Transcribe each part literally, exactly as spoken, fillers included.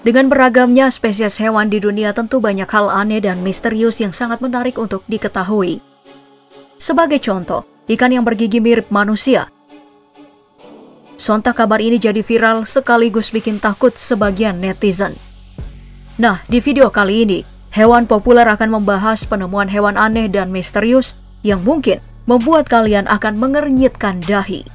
Dengan beragamnya spesies hewan di dunia, tentu banyak hal aneh dan misterius yang sangat menarik untuk diketahui. Sebagai contoh, ikan yang bergigi mirip manusia. Sontak kabar ini jadi viral sekaligus bikin takut sebagian netizen. Nah, di video kali ini, Hewan Populer akan membahas penemuan hewan aneh dan misterius yang mungkin membuat kalian akan mengernyitkan dahi.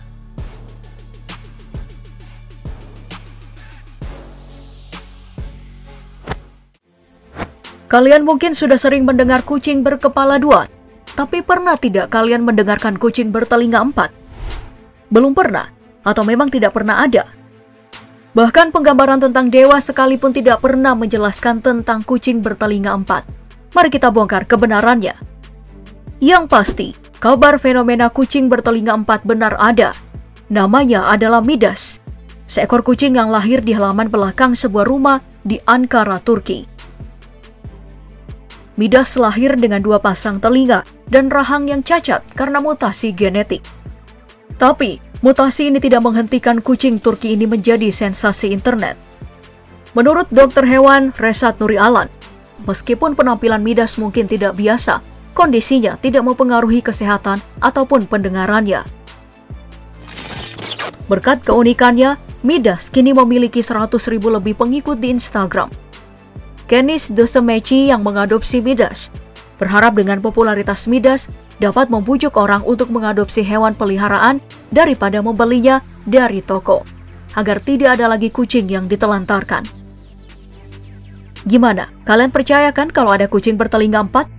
Kalian mungkin sudah sering mendengar kucing berkepala dua, tapi pernah tidak kalian mendengarkan kucing bertelinga empat? Belum pernah, atau memang tidak pernah ada? Bahkan penggambaran tentang dewa sekalipun tidak pernah menjelaskan tentang kucing bertelinga empat. Mari kita bongkar kebenarannya. Yang pasti, kabar fenomena kucing bertelinga empat benar ada. Namanya adalah Midas, seekor kucing yang lahir di halaman belakang sebuah rumah di Ankara, Turki. Midas lahir dengan dua pasang telinga dan rahang yang cacat karena mutasi genetik. Tapi, mutasi ini tidak menghentikan kucing Turki ini menjadi sensasi internet. Menurut dokter hewan Resat Nuri Alan, meskipun penampilan Midas mungkin tidak biasa, kondisinya tidak mempengaruhi kesehatan ataupun pendengarannya. Berkat keunikannya, Midas kini memiliki seratus ribu lebih pengikut di Instagram. Kenis Dosemeci yang mengadopsi Midas berharap dengan popularitas Midas dapat membujuk orang untuk mengadopsi hewan peliharaan daripada membelinya dari toko, agar tidak ada lagi kucing yang ditelantarkan. Gimana? Kalian percaya kan kalau ada kucing bertelinga empat?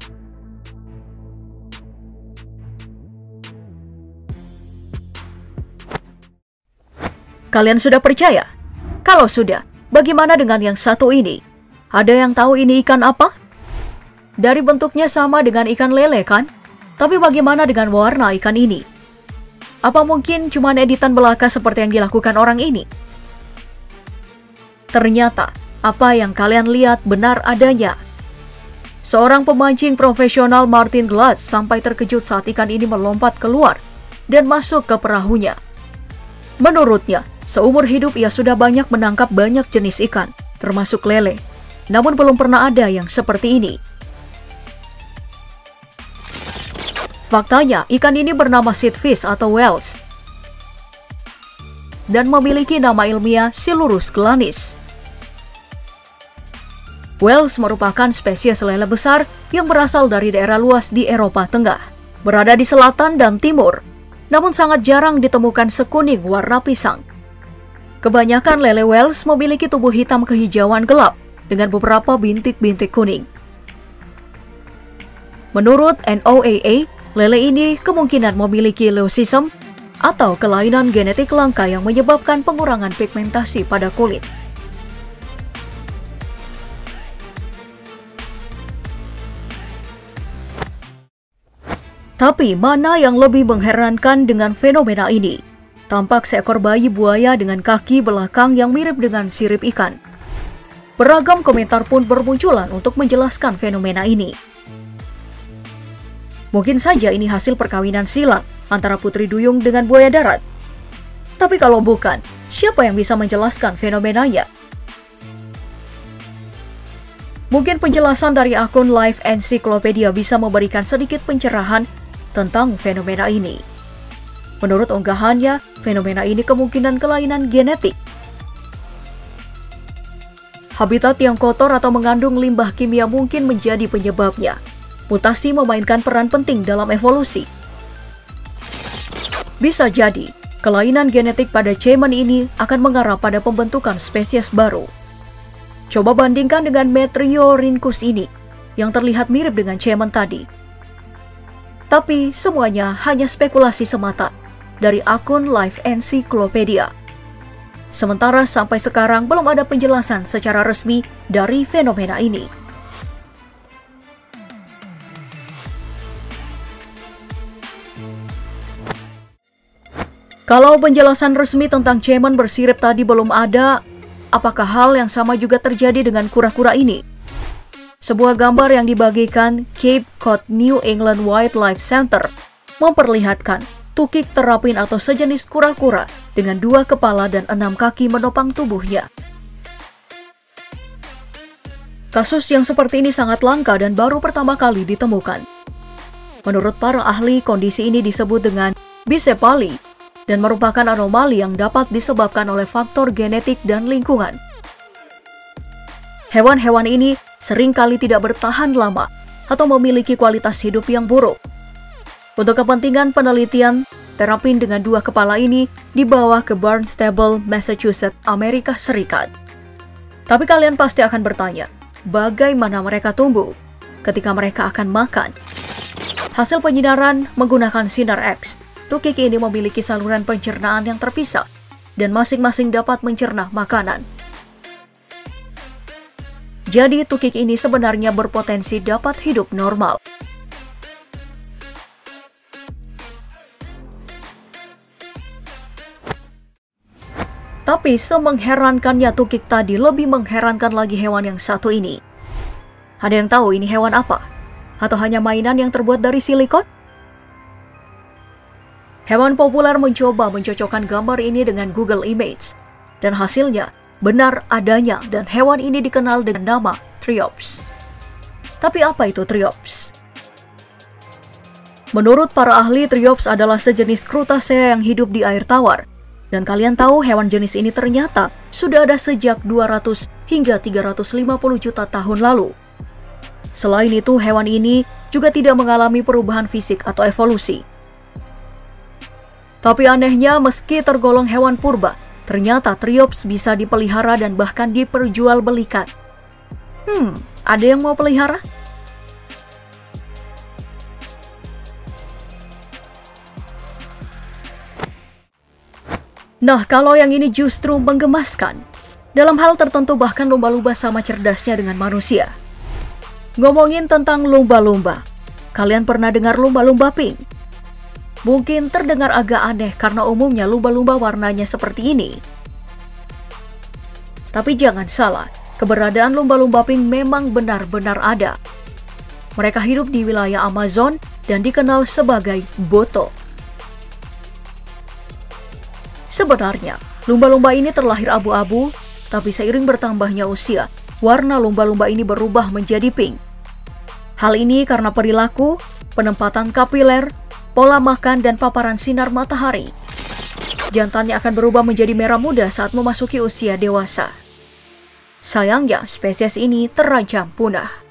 Kalian sudah percaya? Kalau sudah, bagaimana dengan yang satu ini? Ada yang tahu ini ikan apa? Dari bentuknya sama dengan ikan lele kan? Tapi bagaimana dengan warna ikan ini? Apa mungkin cuma editan belaka seperti yang dilakukan orang ini? Ternyata, apa yang kalian lihat benar adanya. Seorang pemancing profesional, Martin Glatz, sampai terkejut saat ikan ini melompat keluar dan masuk ke perahunya. Menurutnya, seumur hidup ia sudah banyak menangkap banyak jenis ikan, termasuk lele. Namun belum pernah ada yang seperti ini. Faktanya, ikan ini bernama seedfish atau whales dan memiliki nama ilmiah Silurus glanis. Whales merupakan spesies lele besar yang berasal dari daerah luas di Eropa Tengah, berada di selatan dan timur, namun sangat jarang ditemukan sekuning warna pisang. Kebanyakan lele whales memiliki tubuh hitam kehijauan gelap dengan beberapa bintik-bintik kuning. Menurut N O A A, lele ini kemungkinan memiliki leucism atau kelainan genetik langka yang menyebabkan pengurangan pigmentasi pada kulit. Tapi mana yang lebih mengherankan dengan fenomena ini? Tampak seekor bayi buaya dengan kaki belakang yang mirip dengan sirip ikan. Beragam komentar pun bermunculan untuk menjelaskan fenomena ini. Mungkin saja ini hasil perkawinan silang antara putri duyung dengan buaya darat. Tapi kalau bukan, siapa yang bisa menjelaskan fenomenanya? Mungkin penjelasan dari akun Life Encyclopedia bisa memberikan sedikit pencerahan tentang fenomena ini. Menurut unggahannya, fenomena ini kemungkinan kelainan genetik. Habitat yang kotor atau mengandung limbah kimia mungkin menjadi penyebabnya. Mutasi memainkan peran penting dalam evolusi. Bisa jadi, kelainan genetik pada caiman ini akan mengarah pada pembentukan spesies baru. Coba bandingkan dengan Metriorhynchus ini, yang terlihat mirip dengan caiman tadi. Tapi semuanya hanya spekulasi semata dari akun Life Encyclopedia. Sementara sampai sekarang belum ada penjelasan secara resmi dari fenomena ini. Kalau penjelasan resmi tentang caiman bersirip tadi belum ada, apakah hal yang sama juga terjadi dengan kura-kura ini? Sebuah gambar yang dibagikan Cape Cod New England Wildlife Center memperlihatkan tukik terapin atau sejenis kura-kura dengan dua kepala dan enam kaki menopang tubuhnya. Kasus yang seperti ini sangat langka dan baru pertama kali ditemukan. Menurut para ahli, kondisi ini disebut dengan bisepali dan merupakan anomali yang dapat disebabkan oleh faktor genetik dan lingkungan. Hewan-hewan ini seringkali tidak bertahan lama atau memiliki kualitas hidup yang buruk. Untuk kepentingan penelitian, terapin dengan dua kepala ini dibawa ke Barnstable, Massachusetts, Amerika Serikat. Tapi kalian pasti akan bertanya, bagaimana mereka tumbuh ketika mereka akan makan? Hasil penyinaran menggunakan sinar X, tukik ini memiliki saluran pencernaan yang terpisah dan masing-masing dapat mencerna makanan. Jadi tukik ini sebenarnya berpotensi dapat hidup normal. Tapi semengherankannya tukik tadi, lebih mengherankan lagi hewan yang satu ini. Ada yang tahu ini hewan apa? Atau hanya mainan yang terbuat dari silikon? Hewan populer mencoba mencocokkan gambar ini dengan Google Images, dan hasilnya benar adanya, dan hewan ini dikenal dengan nama Triops. Tapi apa itu Triops? Menurut para ahli, Triops adalah sejenis Crustacea yang hidup di air tawar. Dan kalian tahu hewan jenis ini ternyata sudah ada sejak dua ratus hingga tiga ratus lima puluh juta tahun lalu. Selain itu, hewan ini juga tidak mengalami perubahan fisik atau evolusi. Tapi anehnya, meski tergolong hewan purba, ternyata Triops bisa dipelihara dan bahkan diperjualbelikan. Hmm, ada yang mau pelihara? Nah, kalau yang ini justru menggemaskan. Dalam hal tertentu bahkan lumba-lumba sama cerdasnya dengan manusia. Ngomongin tentang lumba-lumba, kalian pernah dengar lumba-lumba pink? Mungkin terdengar agak aneh karena umumnya lumba-lumba warnanya seperti ini. Tapi jangan salah, keberadaan lumba-lumba pink memang benar-benar ada. Mereka hidup di wilayah Amazon dan dikenal sebagai boto. Sebenarnya, lumba-lumba ini terlahir abu-abu, tapi seiring bertambahnya usia, warna lumba-lumba ini berubah menjadi pink. Hal ini karena perilaku, penempatan kapiler, pola makan, dan paparan sinar matahari. Jantannya akan berubah menjadi merah muda saat memasuki usia dewasa. Sayangnya, spesies ini terancam punah.